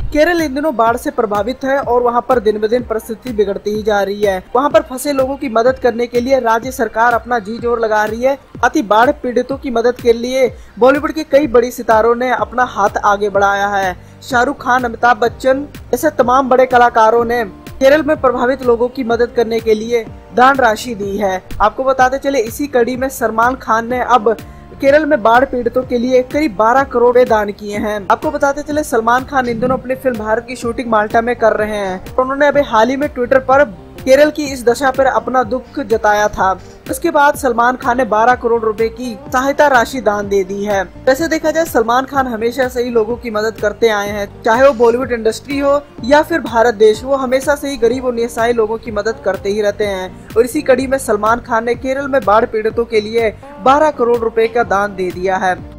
केरल इन दिनों बाढ़ से प्रभावित है और वहां पर दिन ब दिन परिस्थिति बिगड़ती ही जा रही है। वहां पर फंसे लोगों की मदद करने के लिए राज्य सरकार अपना जी जोर लगा रही है। अति बाढ़ पीड़ितों की मदद के लिए बॉलीवुड के कई बड़ी सितारों ने अपना हाथ आगे बढ़ाया है। शाहरुख खान, अमिताभ बच्चन जैसे तमाम बड़े कलाकारों ने केरल में प्रभावित लोगों की मदद करने के लिए दान राशि दी है। आपको बताते चले, इसी कड़ी में सलमान खान ने अब केरल में बाढ़ पीड़ितों के लिए करीब 12 करोड़ दान किए हैं। आपको बताते चले, सलमान खान इन दिनों अपनी फिल्म भारत की शूटिंग माल्टा में कर रहे हैं। उन्होंने अभी हाल ही में ट्विटर पर केरल की इस दशा पर अपना दुख जताया था। उसके बाद सलमान खान ने 12 करोड़ रुपए की सहायता राशि दान दे दी है। वैसे देखा जाए, सलमान खान हमेशा से ही लोगों की मदद करते आए हैं, चाहे वो बॉलीवुड इंडस्ट्री हो या फिर भारत देश, वो हमेशा से ही गरीब और निसहाय लोगों की मदद करते ही रहते हैं। और इसी कड़ी में सलमान खान ने केरल में बाढ़ पीड़ितों के लिए 12 करोड़ रुपए का दान दे दिया है।